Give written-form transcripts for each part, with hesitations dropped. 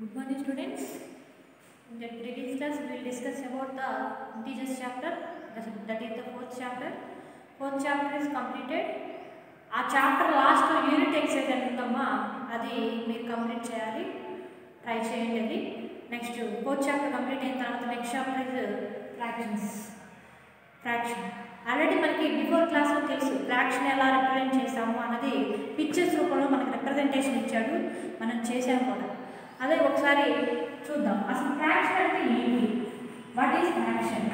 Good morning, students. In the previous class, we will discuss about the integers chapter. That is the fourth chapter. Fourth chapter is completed. ఆ chapter last unit exercise అని ఉందమ్మా, అది మీరు complete చేయాలి, try చేయండి. అది next fourth chapter complete అయిన తర్వాత next chapter is fraction. Already మనకి బిఫోర్ క్లాస్లో తెలుసు ఫ్రాక్షన్ ఎలా రిప్రజెంట్ చేసాము అన్నది పిక్చర్స్ రూపంలో మనకి రిప్రజెంటేషన్ ఇచ్చాడు, మనం చేసాము కూడా. అదే ఒకసారి చూద్దాం అసలు ఫ్రాక్షన్ అంటే ఏంటి. What is fraction?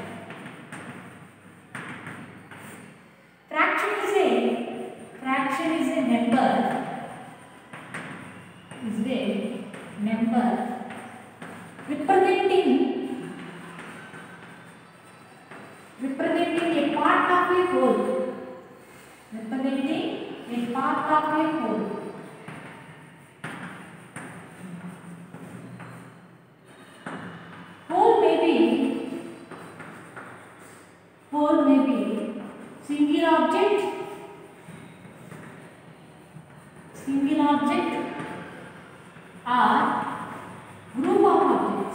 Fraction is a number representing a part of a whole. Representing a part of a whole. Whole may be single object or group of objects.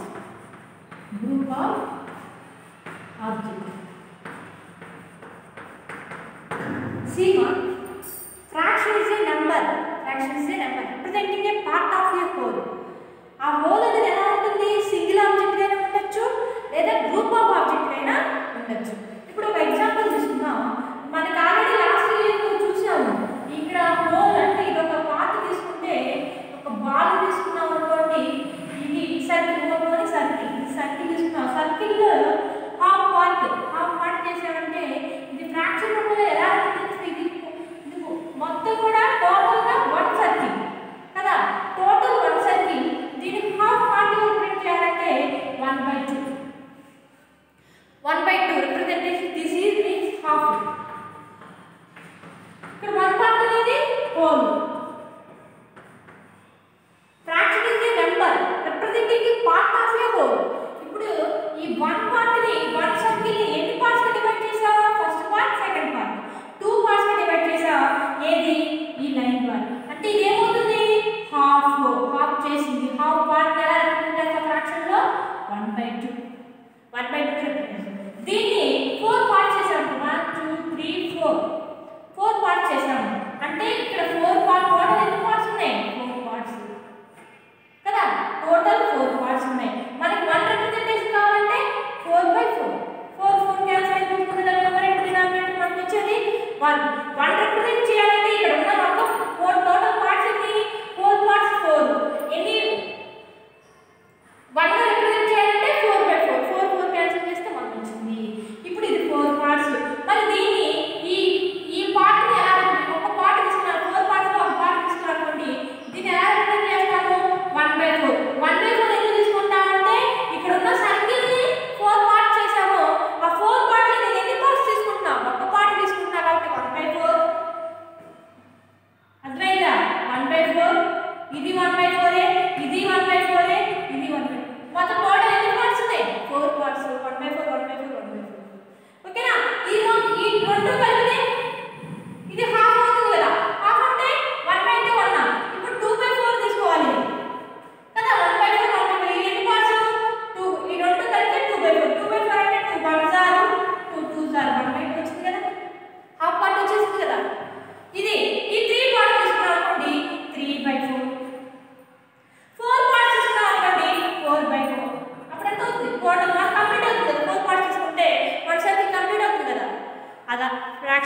See, fraction is a number representing a part of a whole. ఆ whole అనేది ఎలా ఉంటుంది? Single object అయినా ఉండొచ్చు, లేదా group of object అయినా ఉండొచ్చు. ఇప్పుడు ఒక ఎగ్జాంపుల్ తీసుకుందాం. మనకి ఆల్రెడీ లాస్ట్ ఇయర్ చూసాము. ఇక్కడ హోల్ అంటే ఇది ఒక పార్ట్ తీసుకుంటే, ఒక బాల్ తీసుకున్నాం అనుకోండి, ఇది సర్కిల్ హోల్లోని సర్కిల్ తీసుకున్నాం. సర్కిల్లో హాఫ్ పార్ట్ చేసామంటే ఇది ఫ్రాక్షన్ రూపంలో ఎలా ఉంటుంది? ఇది మొత్తం కూడా టోటల్గా 1 సర్కిల్ కదా, టోటల్ 1 సర్కిల్. దీన్ని హాఫ్ పార్ట్ రిప్రజెంట్ చేయాలంటే 1/2 representation. This is means half. ఇక్కడ 1 పార్ట్ అనేది whole. Fraction is a number representing a part of a whole. ఇప్పుడు ఈ 1 పార్ట్ ని 1 సర్కిల్ ని ఎన్ని పార్ట్స్ గా డివైడ్ చేసావా? First part, second part, 2 parts గా డివైడ్ చేసావా? ఏది? ఈ లైన్ పార్ట్. అంటే ఇది ఏమవుతుంది? హాఫ్ చేసింది. హాఫ్ పార్ట్ ఎలా రిప్రజెంట్ చేస్తా ఫ్రాక్షన్ లో? 1/2 రిప్రజెంట్. దీన్ని 4 పార్ట్స్ చేసాము. 1 2 3 4 పార్ట్స్ చేసాము. అంటే ఇక్కడ 4 పార్ట్ టోటల్ ఎన్ని పార్ట్స్ ఉన్నాయి? 4 పార్ట్స్ కదా, టోటల్ 4 పార్ట్స్ ఉన్నాయి. మనకి 1 రిప్రజెంటేషన్ కావాలంటే 4/4 క్యాన్సిల్ అయిపోతుంది. న్యూమరేటర్ డినామినేటర్ మనకు వచ్చేది 1 రిప్రజెంట్ చేయాలంటే ఇక్కడ ఉన్న మొత్తం 4 టోటల్ పార్ట్స్ ఎన్ని? 4 పార్ట్స్ 4 ఎన్ని? 1 రిప్రజెంట్ చేయాలంటే 4/4 క్యాన్సిల్ చేస్తే మనకు వచ్చింది. ఇప్పుడు ఇది 4 పార్ట్స్. మరి దీన్ని ఈ పార్ట్ ని ఎలా, ఒక పార్ట్ తీసుకున్నాను, 4 పార్ట్స్ లో ఒక పార్ట్ తీసుకున్నానుకోండి, దీన్ని ఎలా రిప్రజెంట్ చేస్తాము? 1/4 ఎందుకు తీసుకుంటామంటే ఇక్కడ ఉన్న సర్కిల్ ని 4 పార్ట్స్ చేసాము. ఆ 4 పార్ట్స్ లో నేను ఎన్ని పార్ట్స్ తీసుకుంటున్నా? ఒక పార్ట్ తీసుకుంటున్నా కాబట్టి 1/4. అర్థమైందా? 1/4 ఇది 1/4, ఇది 1/4, ఇది 1/4. మొత్తం టోటల్ ఎన్ని పార్ట్స్ ఉన్నాయి? 4 పార్ట్స్. 1/4. ఓకేనా? ఈ రెండు కలిపితే ఇది హాఫ్ అవుతుంది కదా. హాఫ్ అంటే 1/2 అన్నా. ఇప్పుడు 2/4 తీసుకోవాలి కదా. 1/4 ఈ ఎన్ని పార్ట్స్? 2. ఈ రెండు కలిపితే 2/4. 2/4 అంటే 2 1 సార్ 2 సార్ 1/2 వచ్చింది కదా, హాఫ్ పార్ట్ వచ్చేసింది కదా. ఇది ఈ 3 పార్ట్స్ తీసుకున్నాం అనుకోండి, 3/4. 4 పార్ట్స్ తీసుకున్నాం అనుకోండి, 4/4. అప్పుడు ఎంత అవుతుంది? టోటల్ 1 కంప్లీట్ అవుతుంది కదా. 4 పార్ట్స్ తీసుకుంటే 1 సర్కిల్ కంప్లీట్ అవుతుంది కదా. అదా ఫ్రాక్షన్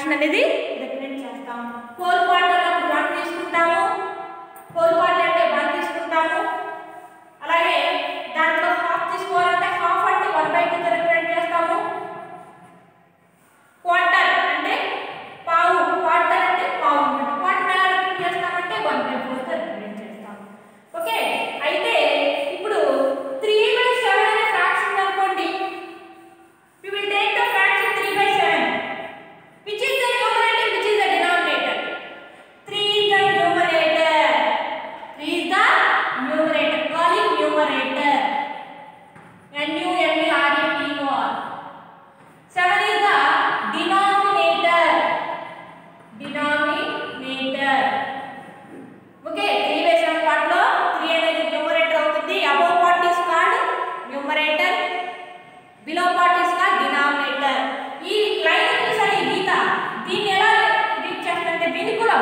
వినుకులం.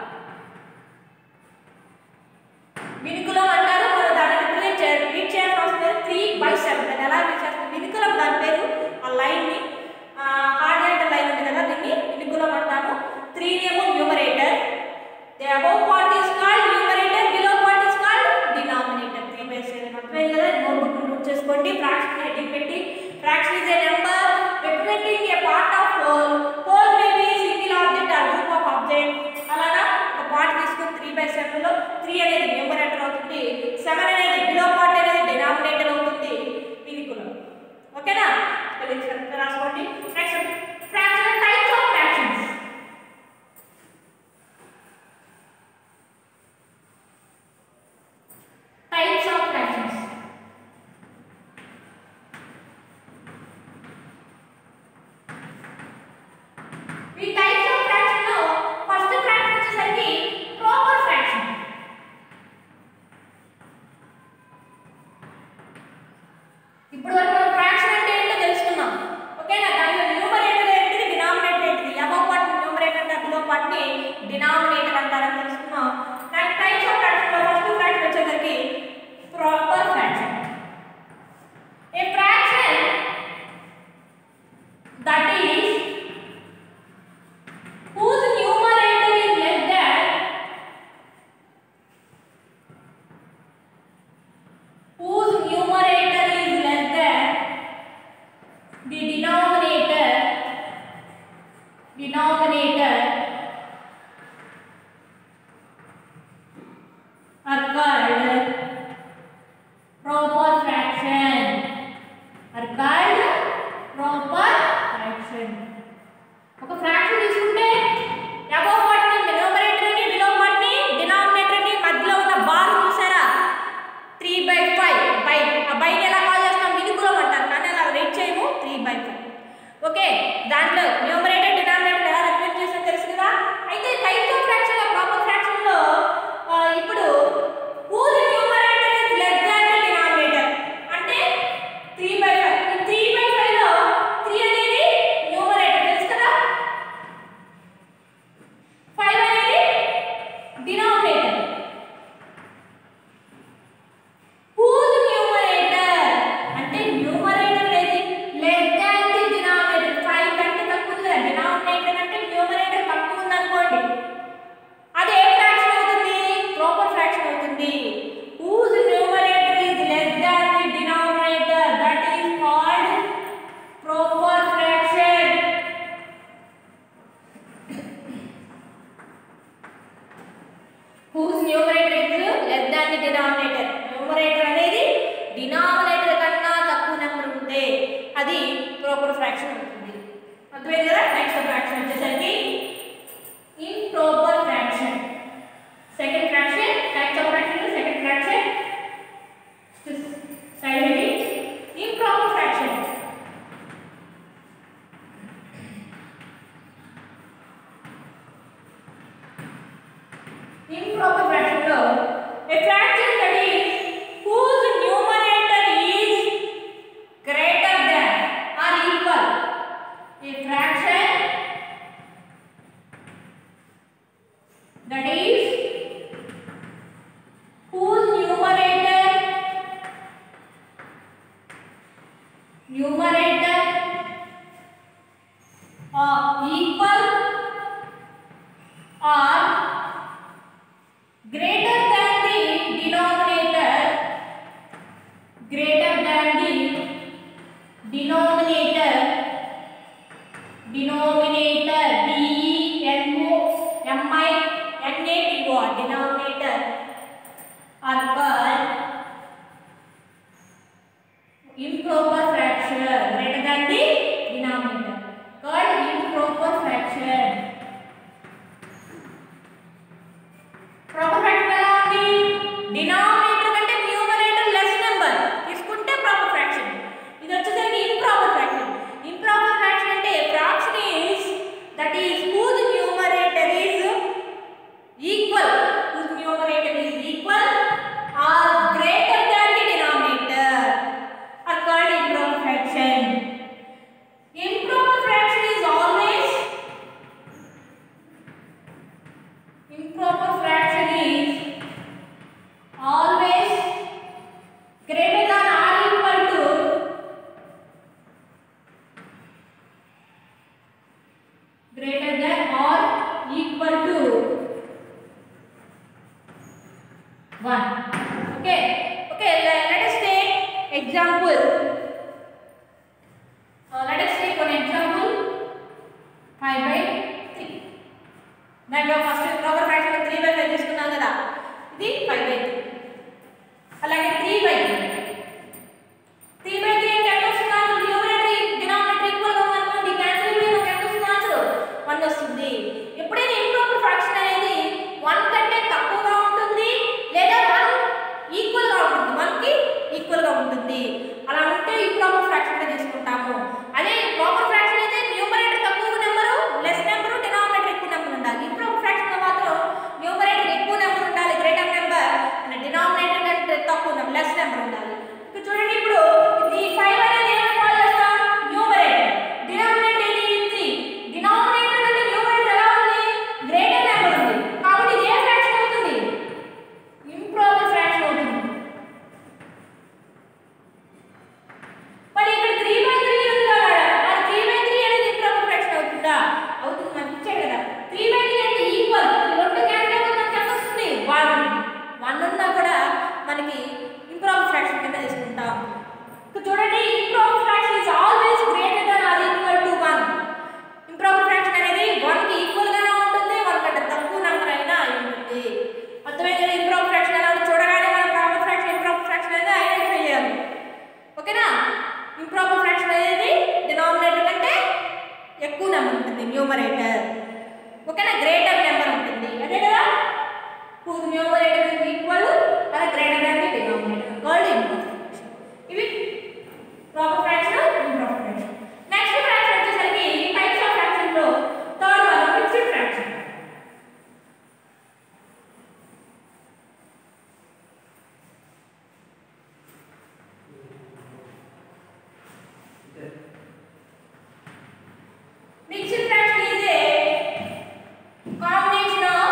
వినుకులం అంటారు. మనం దాన్ని రీడ్ చేయాల్సిన అవసరం లేదు. 3/7 దాన్ని ఎలా రీడ్ చేస్తాం? వినుకులం దాని పేరు. ఆ లైన్ని హార్జెంటల్ లైన్ ఉంది కదా, దీన్ని వినుకులం అంటాము. 3 ఏమో numerator, the above part is called numerator, below part is called denominator. 3/7 అర్థమైంది కదా? నోట్బుక్ నోట్ చేసుకోండి. ఫ్రాక్షన్ హెడ్డింగ్ పెట్టి, fraction is a number representing a part of whole. Whole may be single object or group of object. అలాగా ఒక part తీసుకొని 3/7 లో 3 అనేది numerator అవుతుంది, 7 అనేది బిలో పార్ట్ అనేది డినామినేటర్ అవుతుంది, వినుకులం. ఓకేనా? స్పెల్లింగ్ కరెక్ట్ రాసుకోండి. Next fraction, types of fractions. Types of fractions. ఈ టైప్స్ ఆఫ్ ఫ్రాక్షన్ లో ఫస్ట్ ఫ్రాక్షన్ వచ్చేసరికి ప్రాపర్ ఫ్రాక్షన్. ఇప్పుడు వరకు మనం ఫ్రాక్షన్ అంటే ఏంటో తెలుసుకున్నాం. ఓకేనా? దానిలో న్యూమరేటర్ ఏంటిది, డినామినేటర్ ఏంటిది, అబౌవ్ పార్ట్ న్యూమరేటర్ అంటారు, బిలో పార్ట్ ని డినామినేటర్ అంటారని తెలుసుకున్నాం. నెక్స్ట్ టైప్స్ ఆఫ్ ఫ్రాక్షన్ లో ఫస్ట్ ఫ్రాక్షన్ వచ్చేసరికి proper fraction. A fraction that is whose numerator is less than the denominator are called proper fraction. ఒక fraction తీసుకుంటే above part ని numerator ని, బిలో పార్ట్ ని డినామినేటర్ ని, మధ్యలో ఉన్న బార్ చూసారా 3/5 బై. ఆ బైని ఎలా కాల్ చేస్తాం? వినుకులం అంటారు, కానీ అలా రైట్ చేయము 3/5. ఓకే, దాంట్లో న్యూమరేటర్ డినామినేటర్ ఎలా రిప్రజెంట్ చేస్తారో తెలుసు కదా. అయితే టైప్స్ ఆఫ్ ఫ్రాక్షన్ లో ప్రాపర్ ఫ్రాక్షన్ లో ఇప్పుడు whose numerator is less than the denominator అంటే 3/5. ఈ 3/5 లో 3 అనేది న్యూమరేటర్ తెలుసు కదా, 5 అనేది డినామినేటర్. whose numerator అంటే న్యూమరేటర్ అనేది less than the denominator, 5 కంటే తక్కువ ఉంది కదా, డినామినేటర్ అంటే న్యూమరేటర్ తక్కువ ఉంది అనుకోండి, అది ఏ ఫ్రాక్షన్ అవుతుంది? ప్రాపర్ ఫ్రాక్షన్ అవుతుంది. whose numerator is less than the denominator, that is called proper fraction. whose numerator is less than the denominator, numerator అనేది డినామినేటర్ కన్నా తక్కువ నెంబర్ ఉంటే అది ప్రాపర్ ఫ్రాక్షన్ అవుతుంది. అర్థమైంది కదా? నెక్స్ట్ ఫ్రాక్షన్ వచ్చేసరికి improper fraction. Second fraction, types of fraction, second fraction side heading improper fraction. Improper fraction లో a fraction that is whose numerator is greater than or equal. A fraction that is whose numerator are equal or greater than the denominator improper fraction is always greater than or equal to greater than or equal to 1. Okay, let us take example. Let us take one example, 5/3. దాంట్లో first proper fraction 3/5 తీసుకున్నాం కదా, ఇది 5/3. అలాగే 3/3 అంటే ఎంత వస్తుంది? Numerator denominator equal గా ఉందనుకోండి, క్యాన్సిల్ చేస్తే మనకి ఎంత వస్తుంది? ఆన్సర్ 1 వస్తుంది. ఎప్పుడైనా ఇంప్రాపర్ ఫ్రాక్షన్ అనేది 1 కంటే తక్కువగా ఉంటుంది లేదా 1 ఈక్వల్ గా ఉంటుంది, 1 కి ఈక్వల్ గా ఉంటుంది. అలా ఉంటే ఇంప్రాపర్ ఫ్రాక్షన్ గా తీసుకుంటాము. అదే ప్రాపర్ ఫ్రాక్షన్ అయితే న్యూమరేటర్ తక్కువ నెంబరు, లెస్ నెంబరు, డినామినేటర్ ఎక్కువ నెంబర్ ఉండాలి. ఇంప్రాపర్ ఫ్రాక్షన్ లో మాత్రం న్యూమరేటర్ ఎక్కువ నెంబర్ ఉండాలి, గ్రేటర్ నెంబర్, అండ్ డినామినేటర్ కంటే తక్కువ నెంబర్, లెస్ నెంబర్ ఉండాలి. ఇప్పుడు చూడండి, ఇప్పుడు ఇది 5 అనేది ఏమని కాల్ చేస్తాం? న్యూమరేటర్. డినామినేటర్ ఏది? 3. డినామినేటర్ అంటే న్యూమరేటర్ ఎలా ఉంది? గ్రేటర్ నెంబర్ ఉంది. కాబట్టి ఇది ఏ ఫ్రాక్షన్ అవుతుంది? ఇంప్రాపర్ ఫ్రాక్షన్ అవుతుంది. మరి ఇక్కడ 3/3 ఉంది కదా, ఆ 3/3 అనేది ఇంప్రాపర్ ఫ్రాక్షన్ అవుతుందా? అవుతుంది, మనకి ఇచ్చాడు కదా. 3/3 అంటే ఈక్వల్, రెండు క్యాన్సిల్ అయిపోతే మనకి ఎంత వస్తుంది? 1. 1 ఉన్నా కూడా మనకి ఇంప్రాపర్ ఫ్రాక్షన్ కింద తీసుకుంటాం. ఇప్పుడు చూడండి, improper fraction is always greater than or equal to 1. Improper fraction అనేది 1 కి ఈక్వల్ గానే ఉంటుంది, 1 కంటే తక్కువ నెంబర్ అయినా అయి ఉంటుంది. అర్థమైంది కదా? ఇంప్రాపర్ ఫ్రాక్షన్ ఎలా చూడగానే మనం ప్రాపర్ ఫ్రాక్షన్, ఇంప్రాపర్ ఫ్రాక్షన్ అనేది ఐడెంటిఫై చేయాలి. ఓకేనా? ఇంప్రాపర్ ఫ్రాక్షన్ అనేది డినామినేటర్ కంటే ఎక్కువ నెంబర్ ఉంటుంది, న్యూమరేటర్. ఓకేనా? గ్రేటర్ నెంబర్ ఉంటుంది, అదే కదా. whose numerator is equal or greater than the denominator called improper fraction. ఇవి proper fraction, improper fraction. Next fraction వచ్చేసరికి టైప్స్ ఆఫ్ ఫ్రాక్షన్ లో third one mixed fraction. Mixed fraction is a combination of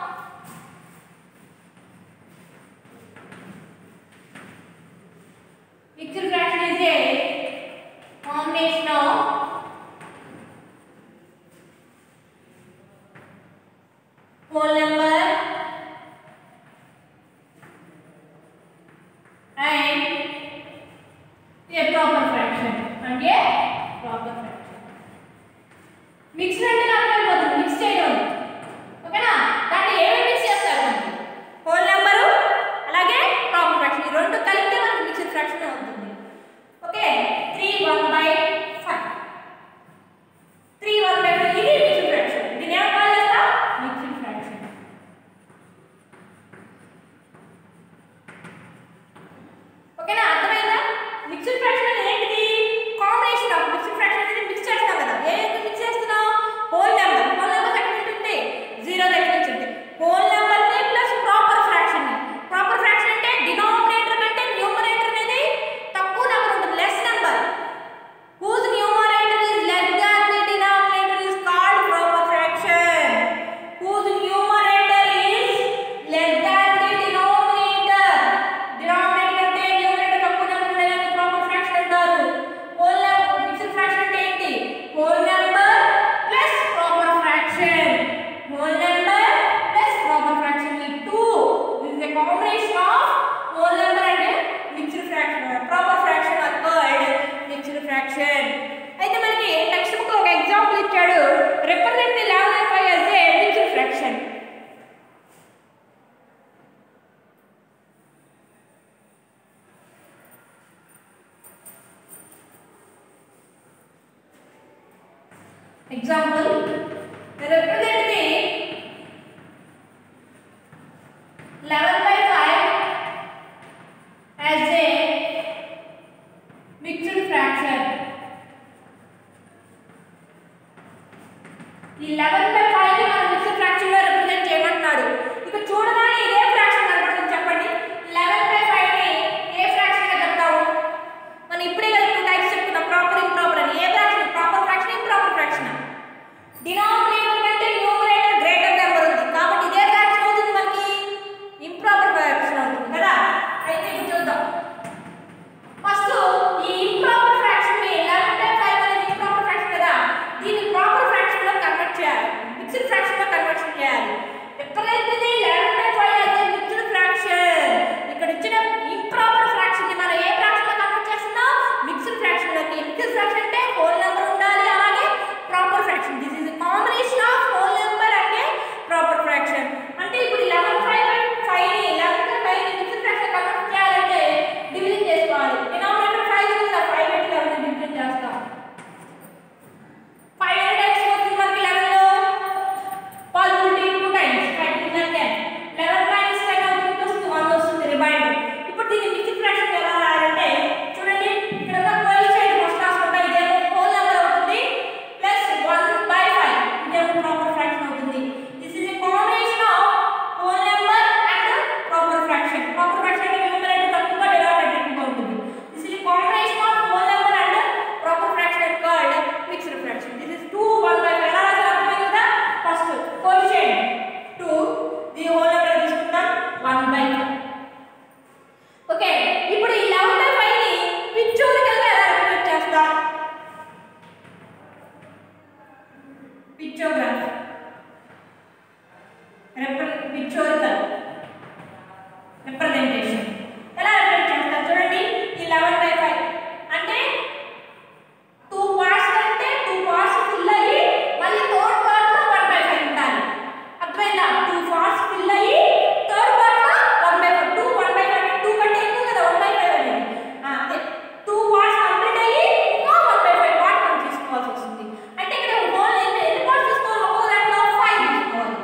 mixed fraction is a combination of whole number and a proper fraction and a proper fraction. Mix అంటే అర్థమైపోతుంది, mix చేయడం. ఓకేనా? దాంట్లో ఏమేమి mix చేస్తారు? Whole number అలాగే proper fraction, ఈ రెండు కలిపితే మనకి మిక్స్డ్ ఫ్రాక్షన్ అవుతుంది. ఓకే, 3/1/5. 3/1/5 ఇది మిక్స్డ్ ఫ్రాక్షన్. దీన్ని ఏమని కాల్ చేస్తాం? Mixed fraction. ఓకేనా? అర్థమైందా? మిక్స్డ్ ఫ్రాక్షన్ అనేది ఏంటిది? కాంబినేషన్ ఆఫ్ మిక్స్డ్ ఫ్రాక్షన్ అనేది మిక్స్ చేస్తాం కదా. ఏది మిక్స్ చేస్తున్నాం? Whole number. హోల్ నెంబర్ ఎక్కడ ఉంటుంది? 0 దగ్గర నుంచి ఉంటుంది. హోల్ నెంబర్ ని ప్లస్ ప్రాపర్ ఫ్రాక్షన్ ని. ప్రాపర్ ఫ్రాక్షన్ అంటే డినామినేటర్ కంటే న్యూమరేటర్ అనేది తక్కువ నెంబర్ ఉంటుంది, less number. whose numerator is less than the denominator is called proper fraction. whose numerator is less than the denominator. denominator అంటే numerator తక్కువ number ఉండేదాన్ని proper fraction అంటారు. హోల్ నెంబర్ మిక్స్డ్ ఫ్రాక్షన్ అంటే ఏంటి? Whole number plus proper fraction. Whole number plus proper fraction, ఈ two this is a combination of whole number and mixed fraction. Proper fraction are called mixed fraction. అయితే మనకి textbook లో ఒక example ఇచ్చాడు, represent the 11/5 as a mixed fraction. Example, represent the 11/5 as a mixed fraction. ఈ 11/5 ని మనం mixed fraction లో represent చేయమంటున్నాడు. ఇక చూడగానే ఇదే ఫ్రాక్షన్ కనపడుతుంది, చెప్పండి. 11/5 ని ఏ ఫ్రాక్షన్ గా చెప్తావు? మనం ఇప్పుడే కదా 2 టైప్స్ చెప్పుకున్నాం, ప్రాపర్, ఇంప్రాపర్ అని. ఏ fraction? Proper fraction, improper fraction. Denominator కంటే న్యూమరేటర్ గ్రేటర్ నెంబర్ ఉంది, కాబట్టి ఇదే పిక్చోరికల్ రిప్రజెంటేషన్ ఎలా రిప్రజెంట్ చేస్తారు చూడండి. ఈ 11/5 అంటే 2 పార్ట్స్ అంటే 2 పార్ట్స్ ఫిల్ అయ్యి మళ్ళీ థర్డ్ పార్ట్ లో 1/5 ఉండాలి. అర్థమైందా? 2 పార్ట్స్ ఫిల్ అయ్యి థర్డ్ పార్ట్ లో 1/5 2 1/5 అంటే 2 కంటే ఎక్కువ కదా 1/5 అనేది. అదే 2 పార్ట్స్ కంప్లీట్ అయ్యి ఇంకా 1/5 పార్ట్ మనం తీసుకోవాల్సి వస్తుంది. అంటే ఇక్కడ హోల్ ఎన్ని పార్ట్స్ తీసుకోవాలి? ఒక్కో దాంట్లో 5 తీసుకోవాలి.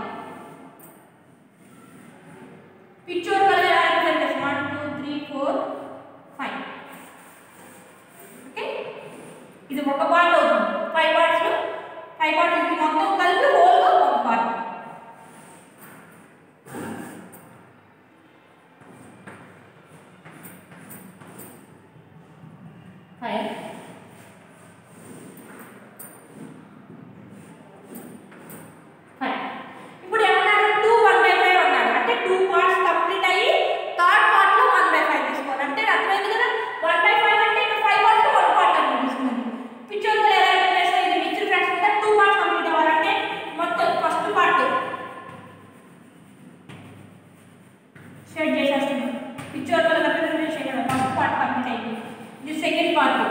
పిక్చర్ కలర్ ఎలా రిప్రజెంట్ చేస్తాం? 1 2 3 4 5. ఓకే, ఇది ఒక పార్ట్ అవుతుంది. 5 పార్ట్స్ ఇది మొత్తం కలిపి హోల్ గా ఒక పార్ట్. ఇప్పుడు ఏమన్నాడు? 2 1/5 అన్నాడు. అంటే 2 పార్ట్స్ కంప్లీట్ అయ్యి థర్డ్ పార్ట్ లో 1/5 తీసుకోవాలి. అంటే అర్థమైంది కదా? 1/5 అంటే ఇక్కడ 5 పార్ట్స్ లో 1 పార్ట్ అని తీసుకున్నాను. పిక్చర్ లో ఎలా చేస్తే ఇది మిక్స్డ్ ఫ్రాక్షన్ కదా 2 పార్ట్స్ కంప్లీట్ అవ్వాలంటే మొత్తం ఫస్ట్ పార్ట్ షేడ్ చేసేస్తున్నాను. పిక్చర్ లో రిప్రజెంటేషన్ కదా ఫస్ట్ పార్ట్ కంప్లీట్ అయింది. ఇది సెకండ్ పార్ట్.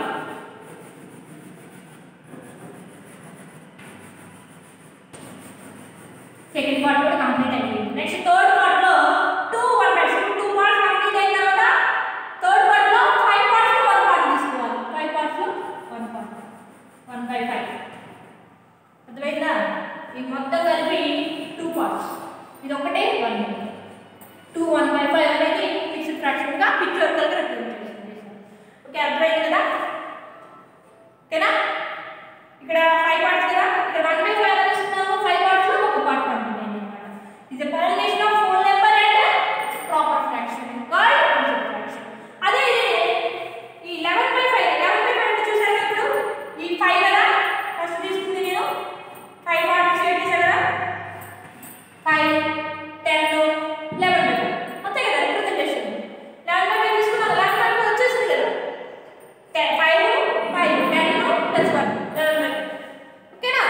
సెకండ్ పార్ట్ కూడా కంప్లీట్ అయిపోయింది. నెక్స్ట్ థర్డ్ పార్ట్ లో 2 1/5 2 పార్ట్స్ కంప్లీట్ అయిన తర్వాత థర్డ్ పార్ట్ లో 5 పార్ట్స్ లో 1 పార్ట్ తీసుకోవాలి. 5 పార్ట్స్ లో 1 పార్ట్ 1/5. అర్థమైందా? ఈ మొత్తం కలిపి 2 పార్ట్స్. ఇది ఒకటే 1 2 1/5 అనేది ఫిక్స్డ్ ఫ్రాక్షన్ గా పిక్చోరికల్ గా రిప్రజెంట్ చేస్తాం. ఓకే, అర్థమైంది కదా? ఓకేనా? ఇక్కడ 5 పార్ట్స్ కదా, ఇక్కడ 1/5 ఎలా తీసుకున్నాము? 5 పార్ట్స్ లో ఒక పార్ట్ కంప్లీట్ అయింది అన్నమాట. ఇది combination of whole number and proper fraction called fixed fraction. అదే ఈ 11/5 అంటే చూసారు ఇప్పుడు ఈ 5 కదా ఫస్ట్ తీసుకుంది నేను 5 పార్ట్స్ షేడ్ చేశాను కదా 5 10 11/5 అంతే కదా రిప్రజెంటేషన్. 11/5 తీసుకున్నాను. 11/5 వచ్చేసింది కదా 5 5 10 ప్లస్ 1 11/5. ఓకేనా?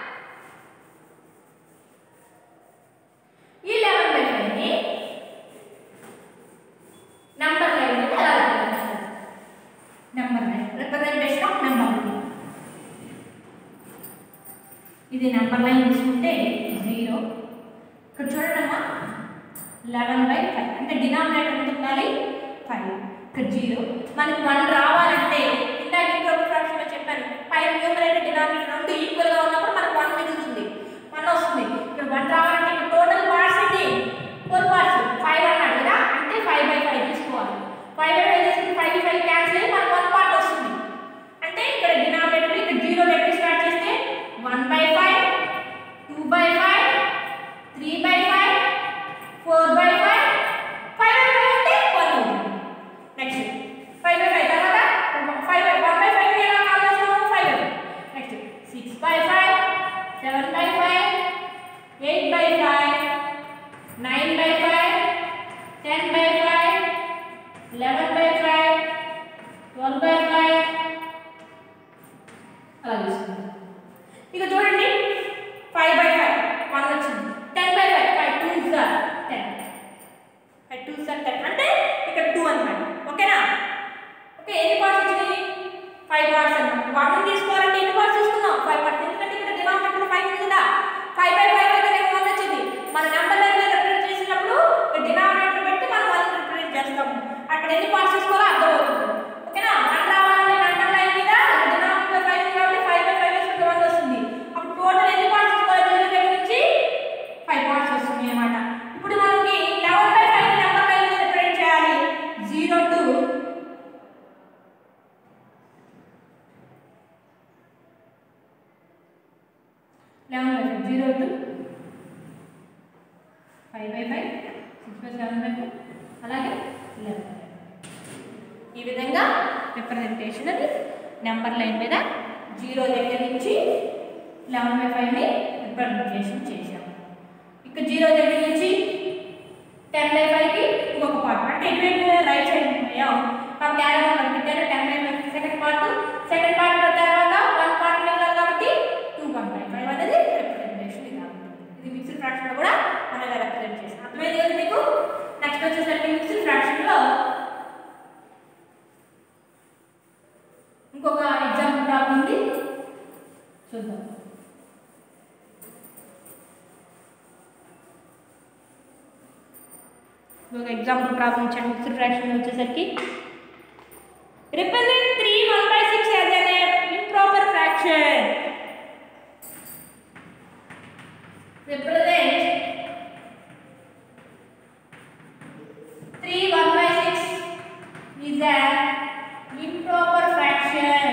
ఈ 11/5 ని నంబర్ లైన్ మీద ఎలా రిప్రజెంట్ చేస్తారు? Number line representation of number line. ఇది నంబర్ లైన్ తీసుకుంటే 0. ఇక్కడ చూడండి అమ్మా 11/5 అంటే డినామినేటర్ ఎంత ఉండాలి? 5. ఇక్కడ 0. మనకి 1 రావాలంటే ఇందాక ఇంకొక ఫ్రాక్షన్ లో చెప్పాను పైన న్యూమరేటర్ డినామినేటర్ రెండు ఈక్వల్ గా ఉన్నప్పుడు మనకు 1 మిగులుతుంది 1 వస్తుంది. ఇక్కడ 1 రావాలంటే ఇక్కడ టోటల్ పార్ట్స్ ఏంటి? 4 పార్ట్స్ 5 అన్నాడు కదా అంటే 5/5 తీసుకోవాలి. 5/5 తీసుకుని 5 5 క్యాన్సిల్ అయ్యి మనకు 1 పార్ట్ వస్తుంది. అంటే ఇక్కడ డినామినేటర్ ఇక్కడ 0 దగ్గర స్టార్ట్ చేస్తే 1/5 2/5 3/5 4/5 5/5 అంటే 1 అవుతుంది. నెక్స్ట్ 5/5 తర్వాత 1/5 ని ఎలా కాల్ చేస్తాము? 5. నెక్స్ట్ 6/5 7/5 8/5 9/5 10/5 11/5 12/5 అలా చూస్తుంది. ఇక చూడండి 5/5 1 వచ్చింది. 10/5 5 2s are 10 5 2s are 10 అంటే ఇక్కడ 2 అన్నమాట. ఓకేనా? ఓకే, ఎన్ని పార్ట్స్ వచ్చినాయి? 5 పార్ట్స్ అన్నమాట. 1 తీసుకోవాలంటే ఎన్ని పార్ట్స్ తీసుకున్నాం? 5 పార్ట్స్. ఎందుకంటే ఇక్కడ డినామినేటర్ 5 ఉంది కదా 5/5 అయితే మనకు 1 వచ్చింది. మన నంబర్ లైన్ మీద రిప్రజెంట్ చేసినప్పుడు డినామినేటర్ పెట్టి మనం 1 రిప్రజెంట్ చేస్తాము. అక్కడ ఎన్ని పార్ట్స్ తీసుకోవాలో అర్థమవుతుంది. ఓకేనా? 1 రావాలంటే నంబర్ లైన్ మీద డినామినేటర్ 5 ఉంది కాబట్టి 5/5 వేసుకుంటే 1 వస్తుంది. అప్పుడు టోటల్ ఎన్ని పార్ట్స్ తీసుకోవాలి? 0 దగ్గర నుంచి 5 పార్ట్స్ వస్తుంది అన్నమాట. ఇప్పుడు మనకి 11/5 నంబర్ లైన్ మీద రిప్రజెంట్ చేయాలి. 0 to 11/5 0 to 5/5 6/7/5 అలాగే 11/5. ఈ విధంగా రిప్రజెంటేషన్ అది నెంబర్ లైన్ మీద 0 దగ్గర నుంచి 11/5 ని రిప్రజెంటేషన్ చేశాము. ఇక 0 దగ్గర నుంచి 10/5 కి ఇంకొక పార్ట్ అంటే ఇటువైపు రైట్ సైడ్ అయ్యాం కాబట్టి యారో నెంబర్ పెట్టారు 10/5 సెకండ్ పార్ట్ తర్వాత 1 పార్ట్ మిగిలాలి కాబట్టి 2 1/5 అనేది రిప్రజెంటేషన్. ఇది మిక్స్డ్ ఫ్రాక్షన్ కూడా మనం రిప్రజెంట్ చేస్తాం. ఒక ఎగ్జాంపుల్ ప్రాబ్లం ఇచ్చాను మిక్స్డ్ ఫ్రాక్షన్ వచ్చేసరికి represent 3 1/6 as an improper fraction. Represent 3 1/6 is an improper fraction.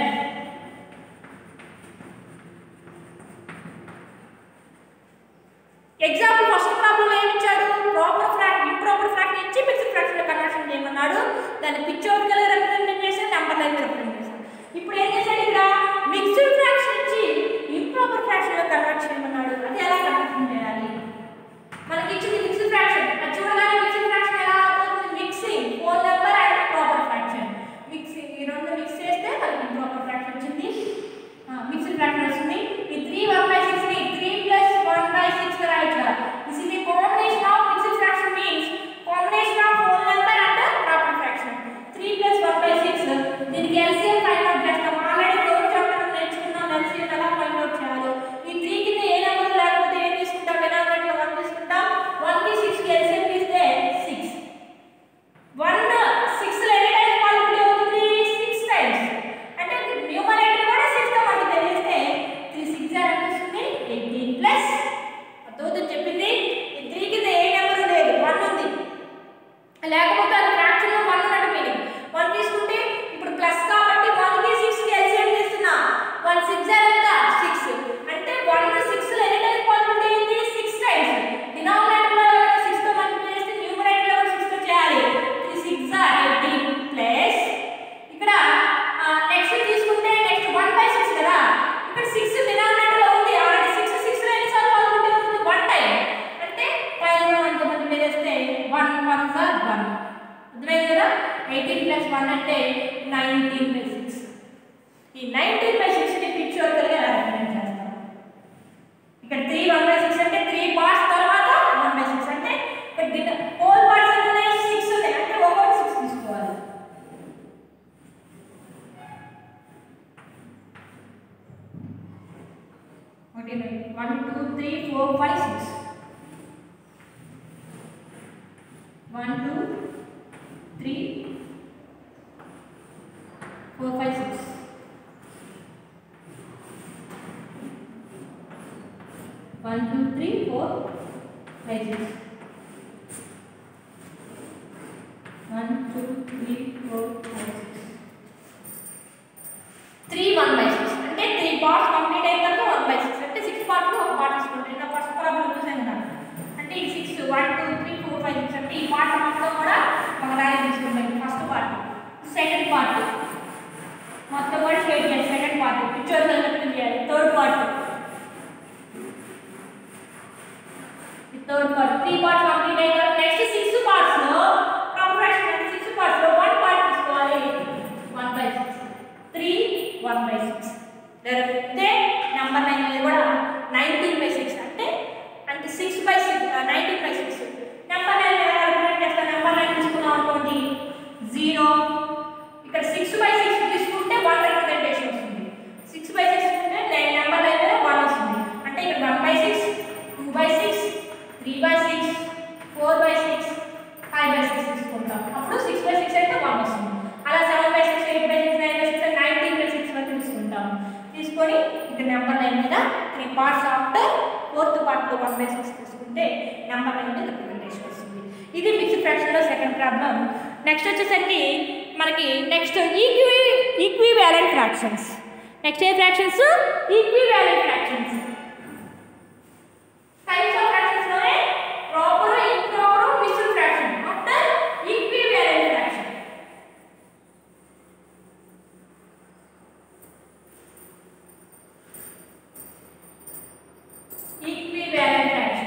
Example first problem ఏమి ఇచ్చాడు ఇంప్రాపర్ ఫ్రాక్షన్ ఇచ్చి మిక్స్డ్ ఫ్రాక్షన్ లో కన్వర్షన్ చేయమన్నాడు దాన్ని పిక్చోరికల్ రిప్రజెంట్ చేసి నెంబర్ లైన్ రిప్రజెంట్ చేశాడు ఇప్పుడు ఏం చేశాడు ఇక్కడ మిక్స్డ్ ఫ్రాక్షన్ ఇచ్చి ఇంప్రాపర్ ఫ్రాక్షన్ లో కన్వర్ట్ చేయమన్నాడు అది ఎలా కన్వర్షన్ చేయాలి మనకి ఇచ్చింది మిక్స్డ్ ఫ్రాక్షన్ అది చూడగానే మిక్స్డ్ ఫ్రాక్షన్ ఎలా అవుతుంది mixing whole number and proper fraction mixing ఈ రెండు మిక్స్ చేస్తే మనకి ఇంప్రాపర్ ఫ్రాక్షన్ వచ్చింది మిక్స్డ్ ఫ్రాక్షన్ వస్తుంది ఈ 3 1/6 ని 3 + 1/6 గా రాయొచ్చు this is a combination of mixed fraction means combination of whole number and proper fraction 3 + 1/6 దీనికి LCM ఫైండ్ అవుట్ చేస్తాం ఆల్రెడీ థర్డ్ చాప్టర్ నేర్చుకున్నాం LCM ఎలా ఫైండ్ అవుట్ చేయాలో ఈ 3 కింద ఏ నెంబర్ లేకపోతే ఏం తీసుకుంటాం డినామినేటర్ 1 తీసుకుంటాం 1 కి 6 కి LCM తీస్తే 6 1 6 లో ఎన్ని టైమ్స్ మల్టిప్లై అవుతుంది 6 టైమ్స్ అంటే న్యూమరేటర్ కూడా 6 తో మల్టిప్లై చేస్తే 3 6 ఎంత వస్తుంది 18 ప్లస్ అర్థమవుతుంది చెప్పింది ఈ 3 కింద ఏ నెంబర్ లేదు 1 ఉంది లేకపోతే అది ఫ్రాక్షన్ లో 1 ఉన్నట్టు మీనింగ్ 1 తీసుకుంటే ఇప్పుడు ప్లస్ కాబట్టి 1 కి 6 కి LCM తీస్తున్నా 1 6 ఎంత 6 అంటే 1 6 లో ఎన్ని టైమ్స్ మల్టిప్లై అయ్యింది 6 టైమ్స్ డినామినేటర్ లో 6 తో మల్టిప్లై చేస్తే న్యూమరేటర్ లో 6 తో చేయాలి 3 6 18 ప్లస్ ఇక్కడ నెక్స్ట్ తీసుకుంటే నెక్స్ట్ 1/6 కదా ఇక్కడ 6 డినామినేటర్ లో ఉంది ఆల్రెడీ 6 6 లో ఎన్ని సార్లు మల్టిప్లై అవుతుంది 1 టైం అంటే పైన ఎంత మల్టిప్లై చేస్తే 1 1 సార్ 1 అర్థమైంది కదా 18 + 1 అంటే 19/6 ఈ 19/6 ని పిక్చోరికల్ గా రిప్రజెంట్ చేస్తాం ఇక్కడ 3 1/6 అంటే 3 పార్ట్స్ తర్వాత 1/6 అంటే ఇక్కడ హోల్ పార్ట్స్ ఉన్నాయి 6 ఉన్నాయి అంటే ఒక్కొక్కటి 6 తీసుకోవాలి ఓకే 1 2 3 4 5 6 1 2 3 4 5 6 1 2 3 4 5 6 1 2 3 4 5 6 3 1/6 అంటే 3 పార్ట్స్ కంప్లీట్ అయిన తర్వాత 1/6 అంటే 6 పార్ట్స్ లో ఒక పార్ట్ తీసుకుంటాం ఇంకా ఫస్ట్ ప్రాబ్లం చూసాం కదా అంటే ఈ 6 1 2 3 4 5 6 అంటే ఈ పార్ట్ మొత్తం కూడా ఒక రాయి తీసుకుంటాం ఫస్ట్ పార్ట్ సెకండ్ పార్ట్ మొత్తం కూడా షేర్ చేయాలి సెకండ్ పార్ట్ పిక్చర్స్ రిప్రజెంట్ చేయాలి third part three parts complete అయిన తర్వాత నెక్స్ట్ 6 పార్ట్స్ లో ప్రాపర్ ఫ్రాక్షన్ అంటే 6 పార్ట్స్ లో 1 పార్ట్ తీసుకోవాలి 1/6 3 1/6 లేకపోతే నెంబర్ 9 అనేది కూడా 19/6 అంటే 6/6 19/6 నెంబర్ 9 ఎలా రిప్రజెంట్ చేస్తాం నెంబర్ 9 తీసుకున్నాం అనుకోండి 0 ఇక్కడ 6/6 తీసుకుంటే 1 రిప్రజెంటేషన్ వస్తుంది 6/6 అంటే నెంబర్ 9 మీద 1 వస్తుంది అంటే ఇక్కడ 1/6 2/6 3/6 4/6 5/6 తీసుకుంటాం అప్పుడు 6/6 అంటే 1 వస్తుంది అలా 7/6 8/6 9/6 19/6 వరకు తీసుకుంటాం తీసుకొని ఇక్కడ నెంబర్ 9 మీద 3 పార్ట్స్ ఆఫ్టర్ ఫోర్త్ పార్ట్ లో 1/6 తీసుకుంటే నెంబర్ 9 మీద రిప్రజెంటేషన్ వస్తుంది ఇది మిక్స్డ్ ఫ్రాక్షన్ లో సెకండ్ ప్రాబ్లం నెక్స్ట్ వచ్చేసరికి మనకి నెక్స్ట్ ఈక్వివాలెంట్ ఫ్రాక్షన్స్ నెక్స్ట్ ఏ fractions equivalent fractions types of fractions లోనే proper improper mixed fraction after equivalent fraction equivalent fraction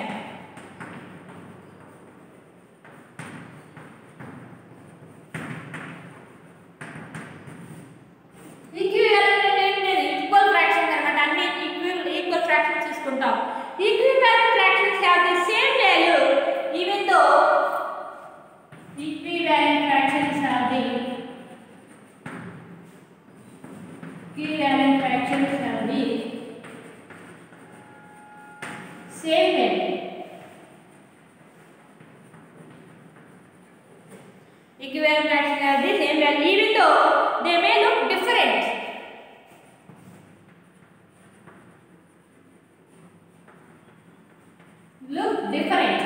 equivalent అంటే ఈక్వల్ ఫ్రాక్షన్ అన్నమాట అన్ని equal Equivalent fractions have the same value even though they may look different. Look different.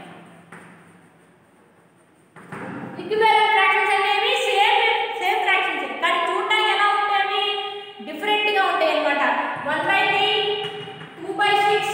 Equivalent fractions అనేవి same fractions కానీ చూడడానికి ఎలా ఉంటాయి different గా ఉంటాయి అన్నమాట 1/3 2/6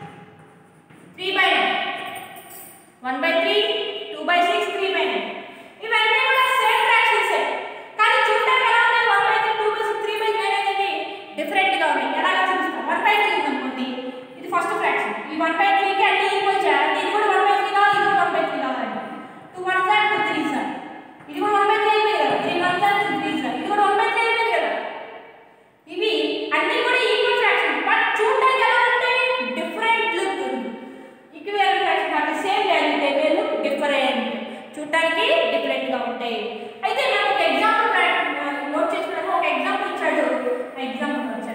3/9 1/3 2/6 3/9 ఇవన్నీ కూడా సేమ్ ఫ్రాక్షన్స్ కానీ చూడడానికి ఎలా ఉంటాయి 1/3 2/6 3/9 అనేది డిఫరెంట్ గా ఉంటాయి ఎలా చూపిస్తాం 1/3 అనుకోండి ఇది ఫస్ట్ ఫ్రాక్షన్ ఈ 1/3 కి అన్ని ఈక్వల్ చేయాలి ఇది కూడా 1/3 కావాలి ఇది కూడా 1/3 కావాలి 2 1s are 2 3s are ఇది కూడా 1/3 అయిపోయింది కదా 3 1s are 2 3s are ఇది కూడా 1/3 అయిపోయింది కదా ఇవి అన్ని కూడా ఈక్వల్ ఫ్రాక్షన్స్ బట్ చూడడానికి ఎలా ఉంటాయి డిఫరెంట్ లుక్ ఈక్వల్ ఫ్రాక్షన్ అంటే same value they may look different చూడడానికి డిఫరెంట్ గా ఉంటాయి అయితే మనం ఒక ఎగ్జాంపుల్ నోట్ చేసుకున్నాము ఒక ఎగ్జాంపుల్ ఇచ్చాడు ఆ ఎగ్జాంపుల్ వచ్చాడు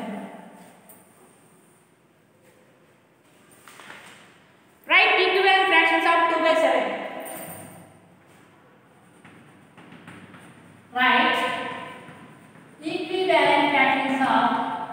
write equivalent fractions of 2/7 write equivalent fractions of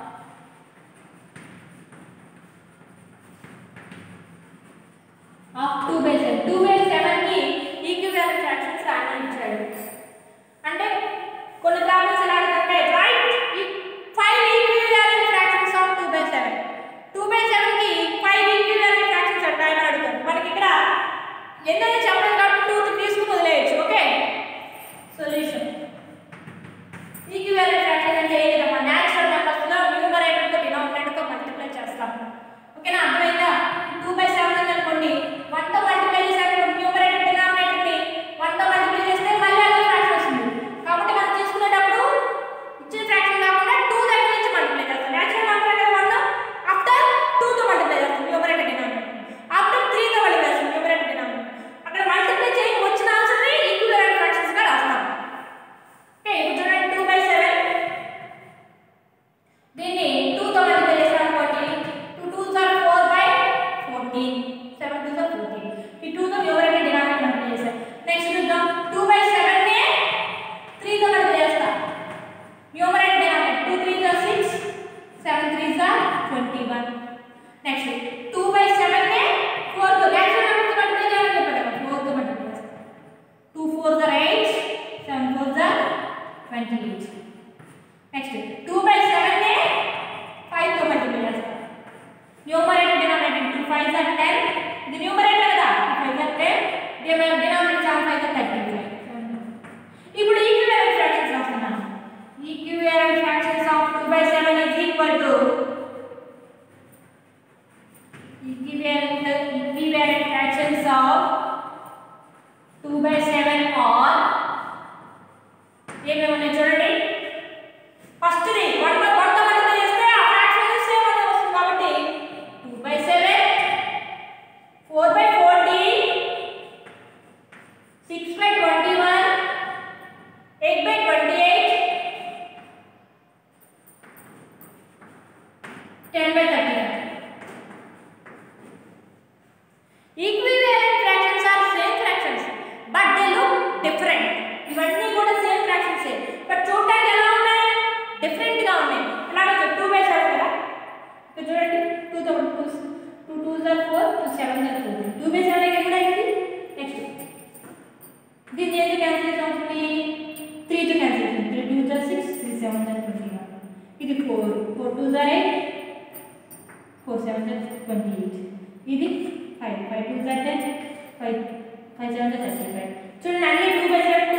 2/7 2/7 కి ఈక్వివాలెంట్ ఫ్రాక్షన్స్ రాయమని ఇచ్చాడు అంటే కొన్ని ప్రాబ్లమ్స్ ఎలా అడుగుతారంటే రైట్ 5 ఈక్వివాలెంట్ ఫ్రాక్షన్స్ ఆఫ్ 2/7 2/7 కి 5 ఈక్వివాలెంట్ ఫ్రాక్షన్స్ రాయమని అడుగుతారు మనకి ఇక్కడ ఎన్నైనా చెప్పలేదు కాబట్టి 2 తీసుకుని వదిలేయచ్చు ఓకే సొల్యూషన్ ఈక్వివాలెంట్ ఫ్రాక్షన్ అంటే ఏంటమ్మా న్యాచురల్ నెంబర్స్ లో న్యూమరేటర్ తో డినామినేటర్ తో మల్టిప్లై చేస్తాం ఓకేనా అర్థమైందా 2/7 అనుకోండి 1 తో మల్టిప్లై చేసాక న్యూమరేటర్ డినామినేటర్ ని 1 తో మల్టిప్లై చేస్తే మళ్ళీ అదే ఫ్రాక్షన్ వస్తుంది కాబట్టి మనం తీసుకునేటప్పుడు ఇచ్చిన ఫ్రాక్షన్ కాకుండా 2 దగ్గర నుంచి మల్టిప్లై చేస్తాం న్యాచురల్ నెంబర్ అంటే 1 ఆఫ్టర్ 2 తో మల్టిప్లై చేస్తాం న్యూమరేటర్ డినామినేటర్ ఆఫ్టర్ 3 తో మల్టిప్లై చేస్తాం న్యూమరేటర్ డినామినేటర్ అక్కడ మల్టిప్లై చేసి వచ్చిన ఆన్సర్ ని ఈక్వివాలెంట్ ఫ్రాక్షన్స్ గా రాస్తాం ఓకే ఇప్పుడు చూడండి 2/7 దీన్ని 2 తో మల్టిప్లై చేస్తాం అనుకోండి 2 2s are 4/14 7 2s are 14 ఈ 2 తో న్యూమరేటర్ డినామినేటర్ మల్టిప్లై చేస్తాం నెక్స్ట్ చూద్దాం 2/7 ని 3 తో మల్టిప్లై చేస్తాం numerator denominator 2 3s are 6 7 3s are 21 next 2/7 ని 4 తో న్యాచురల్ నెంబర్ తో మల్టిప్లై చేయాలని చెప్పాడు 4 తో మల్టిప్లై చేస్తాం 2 4s are 8 7 4s are 28 next 2/7 ని 5 తో మల్టిప్లై చేస్తాం న్యూమరేటర్ డినామినేటర్ 2 5s are 10 ఇది న్యూమరేటర్ కదా 5s are 10 denominator 7 5s are 35 ఇప్పుడు ఈక్వివాలెంట్ ఫ్రాక్షన్స్ రాస్తున్నాను equivalent fractions of 2/7 is equal to equivalent fractions of 2/7 are ఏమేమి ఉన్నాయి చూడండి ఫస్ట్ ది 1 తో మల్టిప్లై చేస్తే ఆ ఫ్రాక్షన్ సేమ్ అనే వస్తుంది కాబట్టి 2/7 4/40 6/21 8/28 10/39 equivalent fractions are same fractions but they look different ఇవన్నీ కూడా సేమ్ ఫ్రాక్షన్స్ బట్ చూడడానికి ఎలా ఉన్నాయి డిఫరెంట్ గా ఉన్నాయి ఎలాగో 2/7 కదా ఇక్కడ చూడండి 2 తో 2 2s are 4 2 7s are 4 2/7 ఇక్కడ కూడా అయింది నెక్స్ట్ దీన్ని ఎందుకు క్యాన్సిల్ చేస్తాం 3 తో క్యాన్సిల్ చేస్తాం 3 2s are 6 3 7s are 21 ఇది 4 4 2s are 8 4 7s are 28 ఇది 5 5 2s are 10 5 7s are 35 చూడండి అన్ని 2/7